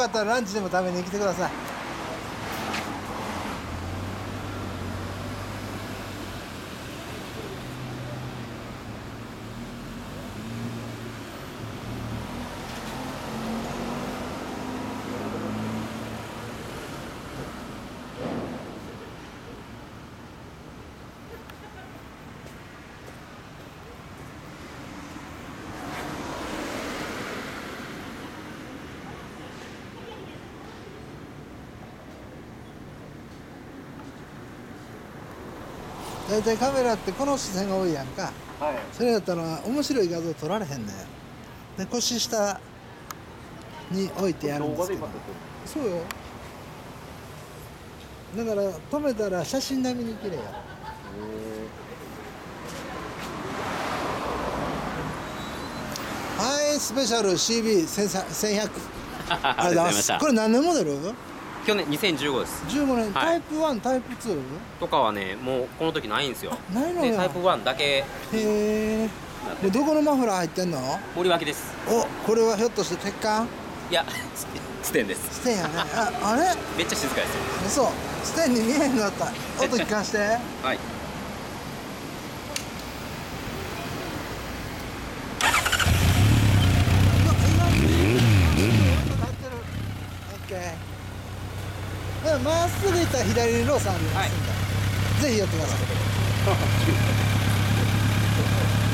かったらランチでも食べに来てください。大体カメラってこの視線が多いやんか。 はい。 それだったら面白い画像撮られへんねん。で腰下に置いてやるんですけど。そうよ。だから止めたら写真並みに綺麗や。はい、スペシャル CB1100 ありがとうございました。 これ何年モデル去年2015です。 ？15年、 はいタイプ1、タイプ 2？ とかはね、もうこの時ないんですよ。 ないのよ。 でタイプ1だけへえ。でどこのマフラー入ってんの？ 森脇です。 お、これはひょっとして鉄管？ いや、ステンです。 ステンやね。あれ？ めっちゃ静かですよ。 嘘。ステンに見えへんのだった。音聞かして。 はい。 まっすぐ行ったら左にローソンありますんで、ぜひ寄ってください。